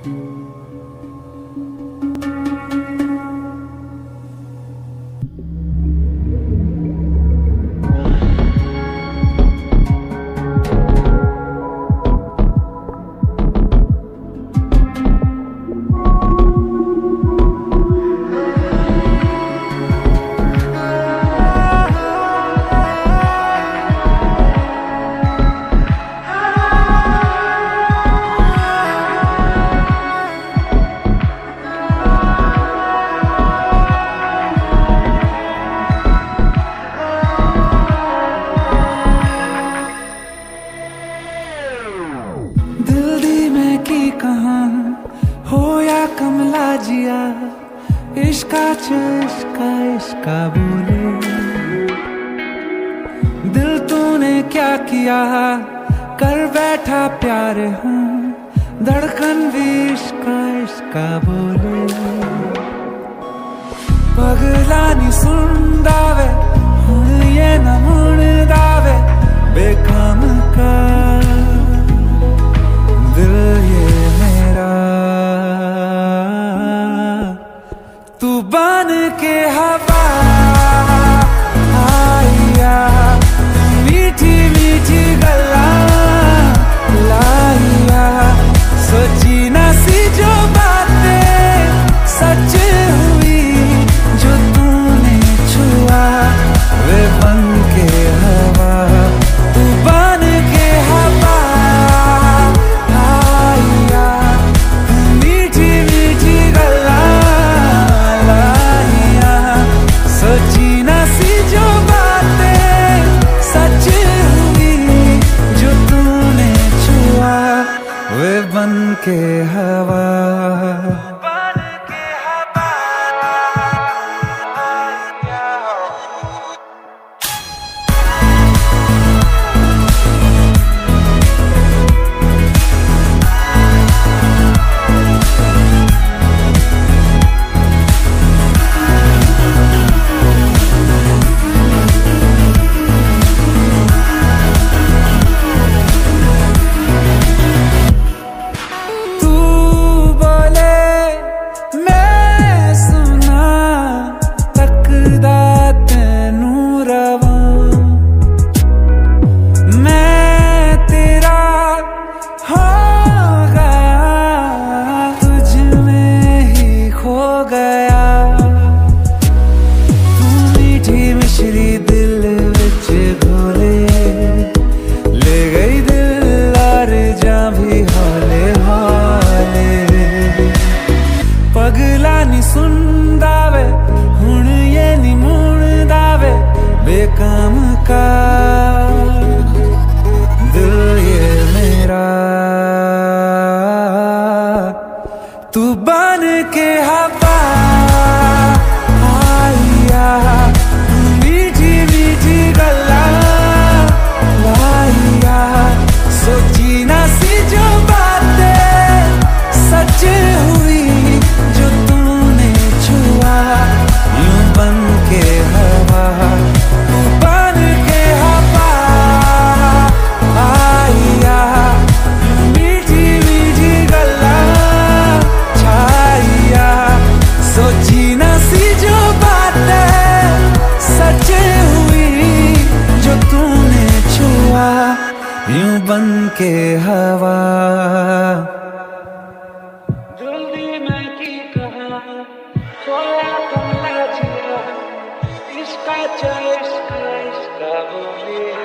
कहाँ हो या कमला जिया, इश्का इश्का इश्का बोले। दिल तूने क्या किया, कर बैठा प्यार हूँ, धड़कन भी इश्का इश्का बोले। पगला नी सुन दावे, हुण ये न मुण दावे, बेकाम का दिल ये मेरा। तू बन के हवा आया, मीठी मीठी गल्ला लाया, सोची ना सी जो बातें सच हुई, जो तूने छुआ वे बन के हवा। तू बन के हवा आया, मीठी मीठी गल्ला लाया, सोची ना सी जो बातें सच हुई, जो तूने छुआ वे बन के हवा। बेकाम का दिल ये मेरा। तू बन के हवा आया, मीठी मीठी गल्ला लाया, सोची ना सी जो बातें सच हुई, जो तूने छुआ यूं बन के हवा। यूं बन के हवा। जल्दी मैं की कहा, खोया कमला जिया, इसका इश्का इश्का बोले।